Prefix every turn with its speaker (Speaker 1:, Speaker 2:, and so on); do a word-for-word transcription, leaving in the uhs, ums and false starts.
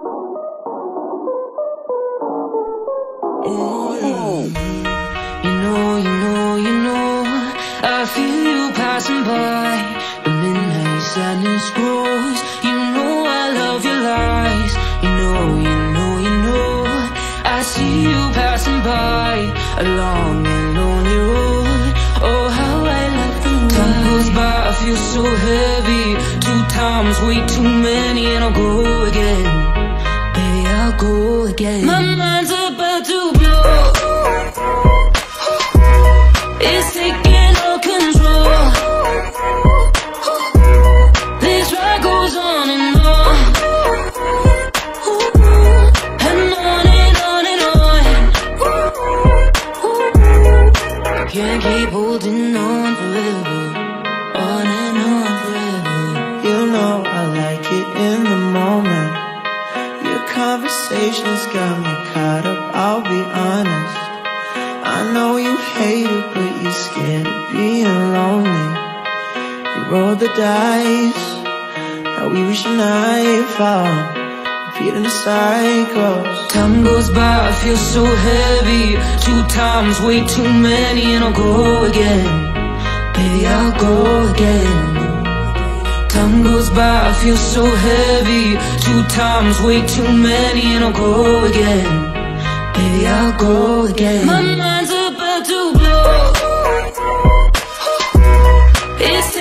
Speaker 1: Oh, yeah. You know, you know, you know, I feel you passing by. The midnight sadness grows. You know I love your lies. You know, you know, you know, I see you passing by along a lonely road. Oh, how I love the way time goes by, I feel so heavy. Two times, way too many, and I'll go again. Baby, I'll go again. My mind's about to blow. It's taking all control. This ride goes on and on, and on and on and on. Can't keep holding on forever, on and on forever.
Speaker 2: You know I like it in the moment. Your conversations got me caught up, I'll be honest. I know you hate it, but you're scared of being lonely. You roll the dice, how we wish a night fall, repeating the cycles.
Speaker 1: Time goes by, I feel so heavy. Two times, way too many, and I'll go again. Baby, I'll go again. Time goes by, I feel so heavy. Two times, way too many, and I'll go again. Baby, I'll go again. My mind's about to blow. It's